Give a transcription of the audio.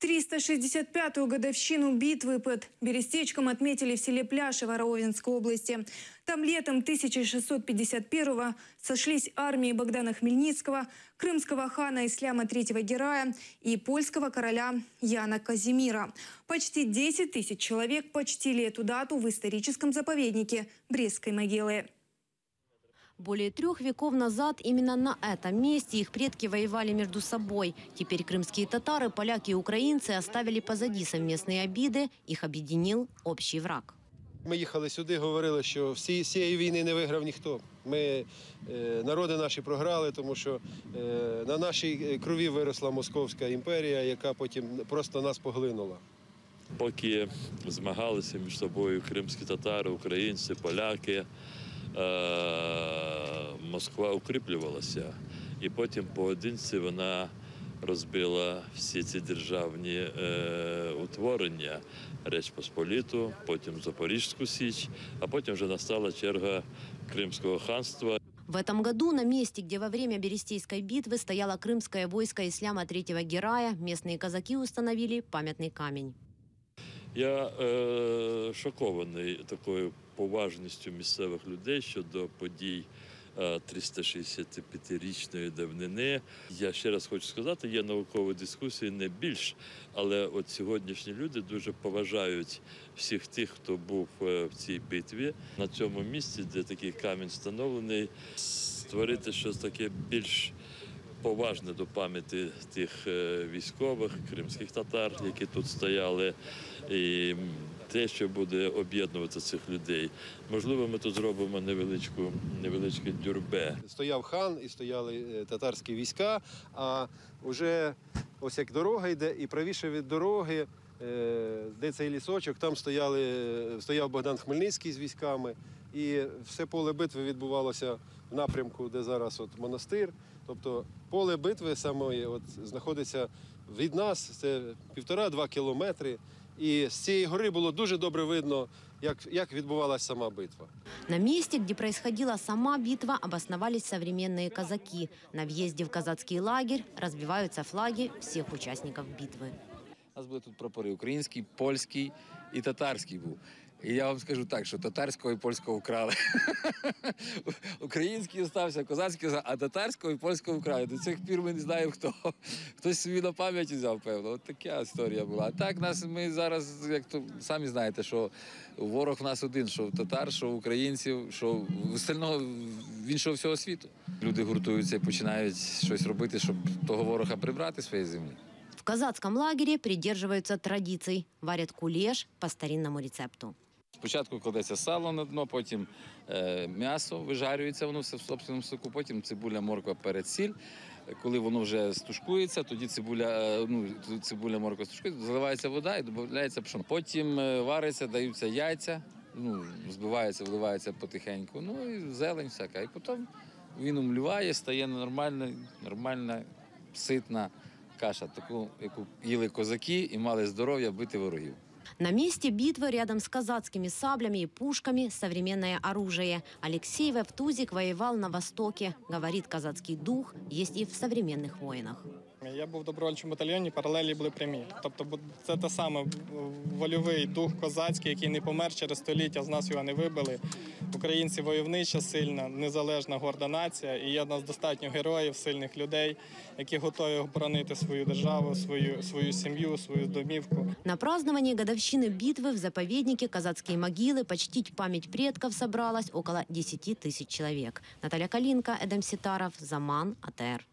365-ю годовщину битвы под Берестечком отметили в селе Пляшево Ровенской области. Там летом 1651-го сошлись армии Богдана Хмельницкого, крымского хана Исляма III Герая и польского короля Яна Казимира. Почти 10 тысяч человек почтили эту дату в историческом заповеднике Брестской могилы. Более 3 веков назад именно на этом месте их предки воевали между собой. Теперь крымские татары, поляки и украинцы оставили позади совместные обиды. Их объединил общий враг. Ми їхали сюди, говорили, що цієї війни не виграв ніхто. Народи наші програли, тому що на нашій крові виросла Московська імперія, яка потім просто нас поглинула. Поки змагалися між собою кримські татари, українці, поляки, Москва укріплювалася. І потім поодинці вона розбила всі ці державні утворення. Річ Посполіту, потім Запорізьку Січ, а потім вже настала черга Кримського ханства. В этом году на месте, где во время Берестейской битвы стояло крымское войско Исляма III Герая, местные казаки установили памятный камень. Я шокований такою поважністю місцевих людей щодо подій 365-річної давнини. Я ще раз хочу сказати, є наукові дискусії не більш, але от сьогоднішні люди дуже поважають всіх тих, хто був в цій битві. На цьому місці, де такий камінь встановлений, створити щось таке більш поважне до пам'яті тих військових, кримських татар, які тут стояли, і те, що буде об'єднувати цих людей. Можливо, ми тут зробимо невеличке дюрбе. Стояв хан і стояли татарські війська, а вже ось як дорога йде, і правіше від дороги, де цей лісочок, там стояв Богдан Хмельницький з військами, і все поле битви відбувалося в напрямку, де зараз от монастир. Тобто поле битви самої знаходиться від нас, це 1,5–2 кілометри. І з цієї гори було дуже добре видно, як відбувалася сама битва. На месте, где происходила сама битва, обосновались современные казаки. На въезде в казацкий лагерь разбиваются флаги всех участников битвы. У нас були тут прапори український, польський і татарський був. І я вам скажу так, що татарського і польського вкрали. Український остався, козацький, а татарського і польського вкрали. До цих пір ми не знаємо, хто. Хтось собі на пам'ять взяв, певно. От така історія була. А так, ми зараз, як то самі знаєте, що ворог в нас один, що татар, що українців, що остального, в іншого всього світу. Люди гуртуються і починають щось робити, щоб того ворога прибрати з своєї землі. В казацком лагере придерживаются традиций. Варят кулеш по старинному рецепту. Спочатку кладеться сало на дно, потім м'ясо вижарюється, воно все в собственному соку, потім цибуля, морква, перець, сіль. Коли воно вже стушкується, тоді цибуля, морква стушкується, заливається вода і додається пшоно. Потім вариться, даються яйця, збивається, вливається потихеньку, і зелень всяка. І потім він умліває, стає нормальна, ситна каша, таку, яку їли козаки і мали здоров'я бити ворогів. На месте битвы рядом с казацкими саблями и пушками современное оружие. Алексей Вевтузик воевал на Востоке. Говорит, казацкий дух есть и в современных воинах. Я був в добровольчому батальйоні, паралелі були прямі. Тобто це те саме вольовий дух козацький, який не помер через століття, з нас його не вибили. Українці войовнича, сильна, незалежна, горда нація. І є в нас достатньо героїв, сильних людей, які готові оборонити свою державу, свою сім'ю, свою домівку. На праздновании годовщины битвы в заповеднике казацкие могилы почтить память предков собралось около 10 тысяч человек. Наталья Калинка, Эдем Ситаров, Заман, АТР.